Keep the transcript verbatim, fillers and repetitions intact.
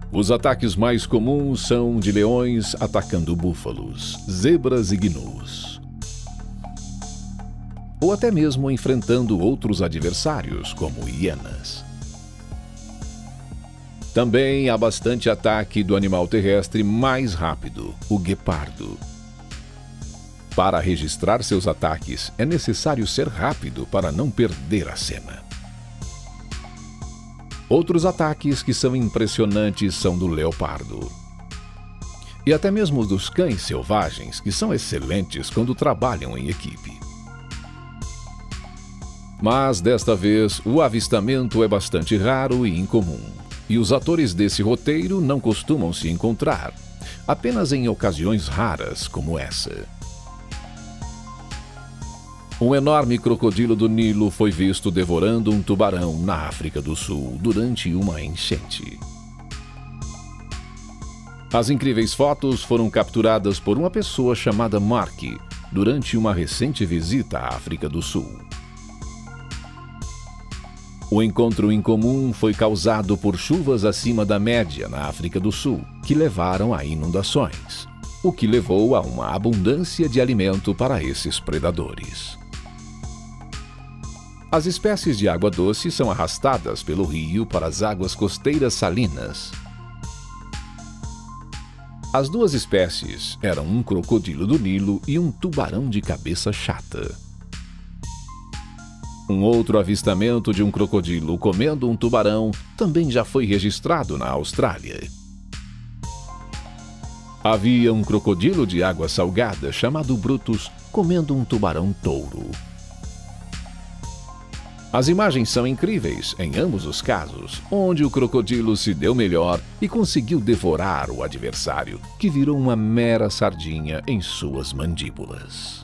Os ataques mais comuns são de leões atacando búfalos, zebras e gnus, ou até mesmo enfrentando outros adversários, como hienas. Também há bastante ataque do animal terrestre mais rápido, o guepardo. Para registrar seus ataques, é necessário ser rápido para não perder a cena. Outros ataques que são impressionantes são do leopardo. E até mesmo dos cães selvagens, que são excelentes quando trabalham em equipe. Mas, desta vez, o avistamento é bastante raro e incomum. E os atores desse roteiro não costumam se encontrar, apenas em ocasiões raras como essa. Um enorme crocodilo do Nilo foi visto devorando um tubarão na África do Sul durante uma enchente. As incríveis fotos foram capturadas por uma pessoa chamada Mark durante uma recente visita à África do Sul. O encontro incomum foi causado por chuvas acima da média na África do Sul, que levaram a inundações, o que levou a uma abundância de alimento para esses predadores. As espécies de água doce são arrastadas pelo rio para as águas costeiras salinas. As duas espécies eram um crocodilo do Nilo e um tubarão de cabeça chata. Um outro avistamento de um crocodilo comendo um tubarão também já foi registrado na Austrália. Havia um crocodilo de água salgada chamado Brutus comendo um tubarão-touro. As imagens são incríveis em ambos os casos, onde o crocodilo se deu melhor e conseguiu devorar o adversário, que virou uma mera sardinha em suas mandíbulas.